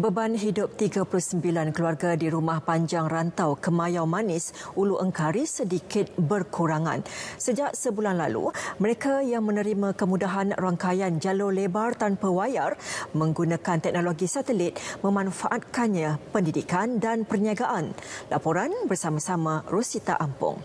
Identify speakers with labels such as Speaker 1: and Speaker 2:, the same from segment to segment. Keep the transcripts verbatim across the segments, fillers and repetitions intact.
Speaker 1: Beban hidup tiga puluh sembilan keluarga di Rumah Panjang Rantau Kemayau Manis, Ulu Engkari sedikit berkurangan. Sejak sebulan lalu, mereka yang menerima kemudahan rangkaian jalur lebar tanpa wayar menggunakan teknologi satelit memanfaatkannya pendidikan dan perniagaan. Laporan bersama-sama Rosita Ampong.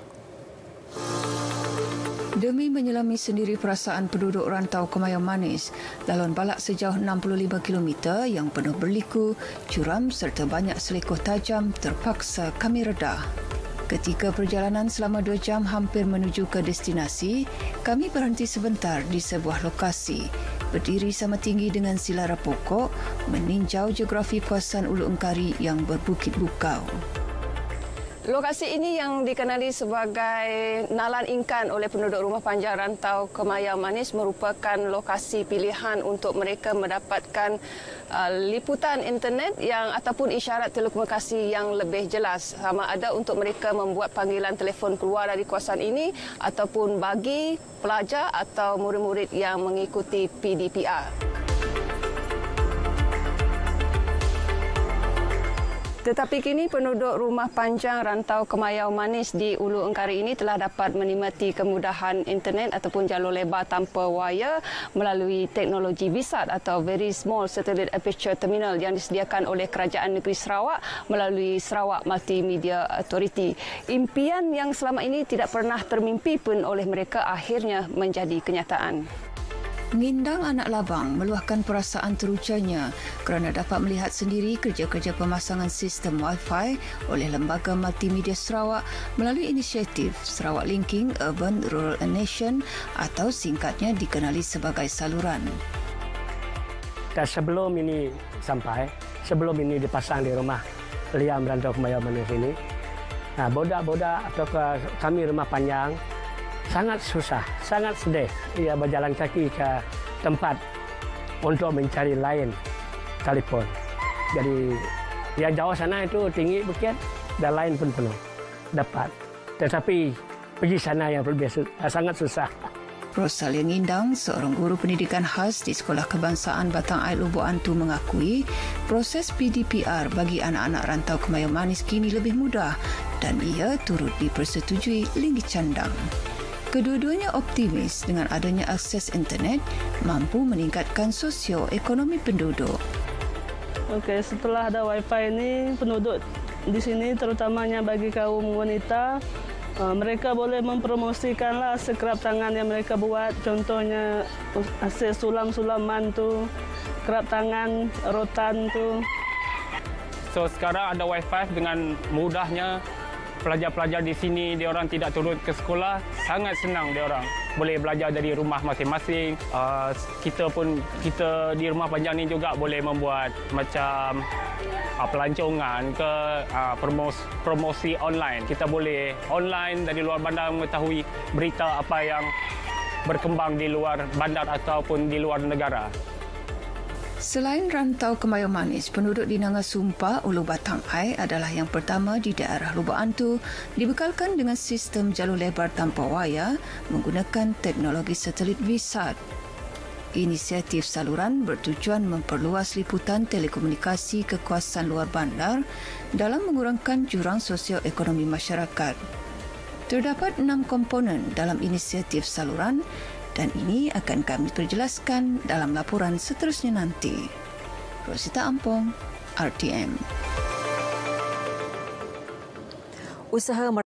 Speaker 2: Demi menyelami sendiri perasaan penduduk rantau Kemayau Manis, laluan balak sejauh enam puluh lima kilometer yang penuh berliku, curam serta banyak selekoh tajam terpaksa kami redah. Ketika perjalanan selama dua jam hampir menuju ke destinasi, kami berhenti sebentar di sebuah lokasi. Berdiri sama tinggi dengan silara pokok, meninjau geografi kawasan Ulu Engkari yang berbukit bukau.
Speaker 3: Lokasi ini yang dikenali sebagai Nalan Ingkan oleh penduduk Rumah Panjang Rantau Kemayau Manis merupakan lokasi pilihan untuk mereka mendapatkan uh, liputan internet yang ataupun isyarat telekomunikasi yang lebih jelas. Sama ada untuk mereka membuat panggilan telefon keluar dari kawasan ini ataupun bagi pelajar atau murid-murid yang mengikuti P D P R. Tetapi kini penduduk Rumah Panjang Rantau Kemayau Manis di Ulu Engkari ini telah dapat menikmati kemudahan internet ataupun jalur lebar tanpa wayar melalui teknologi V SAT atau Very Small Satellite Aperture Terminal yang disediakan oleh Kerajaan Negeri Sarawak melalui Sarawak Multimedia Authority. Impian yang selama ini tidak pernah termimpi pun oleh mereka akhirnya menjadi kenyataan.
Speaker 2: Ngindang anak labang meluahkan perasaan terucanya kerana dapat melihat sendiri kerja-kerja pemasangan sistem Wi-Fi oleh Lembaga Multimedia Sarawak melalui inisiatif Sarawak Linking Urban Rural Nation atau singkatnya dikenali sebagai saluran.
Speaker 4: Dan sebelum ini sampai, sebelum ini dipasang di rumah Liam Rantau Kemayau Manis ini, nah, bodak-bodak atau kami Rumah Panjang sangat susah, sangat sedih ia berjalan kaki ke tempat untuk mencari lain telefon. Jadi yang jauh sana itu tinggi bukit dan lain pun penuh dapat. Tetapi pergi sana yang lebih sangat susah.
Speaker 2: Rosalia Ngindang, seorang guru pendidikan khas di Sekolah Kebangsaan Batang Air Lubuk Antu mengakui proses P D P R bagi anak-anak rantau Kemayau Manis kini lebih mudah dan ia turut dipersetujui Linggi Candang. Kedua-duanya optimis dengan adanya akses internet mampu meningkatkan sosioekonomi penduduk.
Speaker 5: Okey, setelah ada Wi-Fi ini, penduduk di sini terutamanya bagi kaum wanita, mereka boleh mempromosikanlah sekerap tangan yang mereka buat. Contohnya hasil sulam-sulaman tu, kerap tangan, rotan tu.
Speaker 6: So sekarang ada Wi-Fi dengan mudahnya. Pelajar-pelajar di sini, dia orang tidak turun ke sekolah, sangat senang dia orang. Boleh belajar dari rumah masing-masing. Uh, kita pun, kita di Rumah Panjang ni juga boleh membuat macam uh, pelancongan ke uh, promosi, promosi online. Kita boleh online dari luar bandar mengetahui berita apa yang berkembang di luar bandar ataupun di luar negara.
Speaker 2: Selain Rantau Kemayau Manis, penduduk di Nanga Sumpah, Ulu Batang Ai adalah yang pertama di daerah Lubuk Antu dibekalkan dengan sistem jalur lebar tanpa wayar menggunakan teknologi satelit V SAT. Inisiatif saluran bertujuan memperluas liputan telekomunikasi ke kawasan luar bandar dalam mengurangkan jurang sosioekonomi masyarakat. Terdapat enam komponen dalam inisiatif saluran dan ini akan kami perjelaskan dalam laporan seterusnya nanti. Rosita Ampong, R T M.
Speaker 1: Usaha